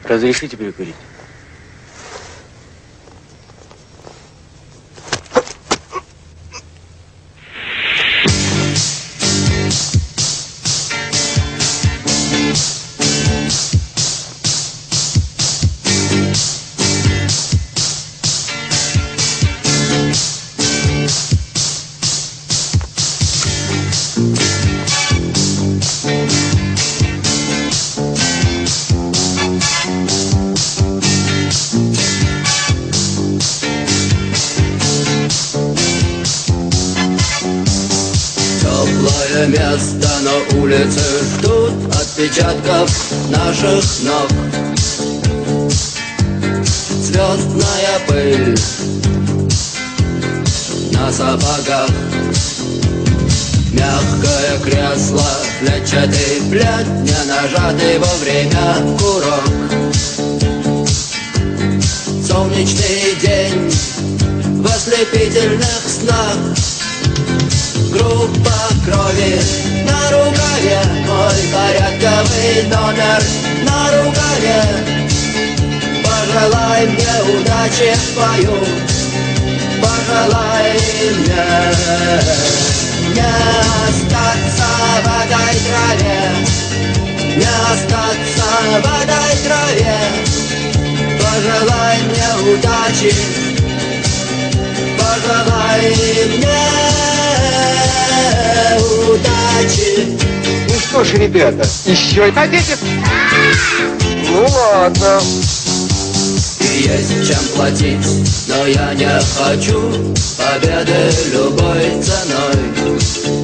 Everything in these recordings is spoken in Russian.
Разрешите перекурить? Место на улице ждут отпечатков наших ног. Звездная пыль на сапогах, мягкое кресло, клетчатый плед, не нажатый во время курок. Солнечный день в ослепительных снах. Группа крови на рукаве, мой порядковый номер на рукаве. Пожелай мне удачи в бою, пожелай мне не остаться в этой траве, не остаться в этой траве. Пожелай мне удачи, пожелай мне удачи. Ну что ж, ребята, еще хотите? Ну ладно. И есть чем платить, но я не хочу победы любой ценой.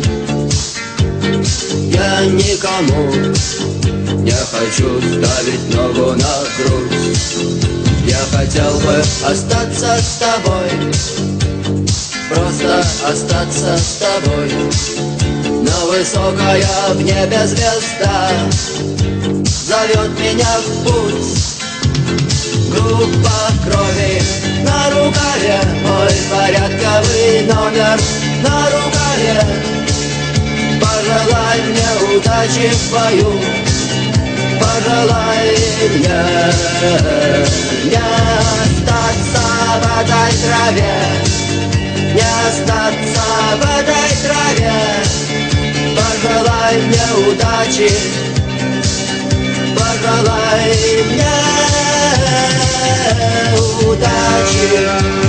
Я никому не хочу ставить ногу на грудь. Я хотел бы остаться с тобой, просто остаться с тобой. Но высокая в небе звезда зовет меня в путь. Группа крови на рукаве, мой порядковый номер на рукаве. Пожелай мне удачи в бою, пожелай мне не остаться в этой траве, не остаться в этой траве. Пожелай мне удачи, пожелай мне удачи.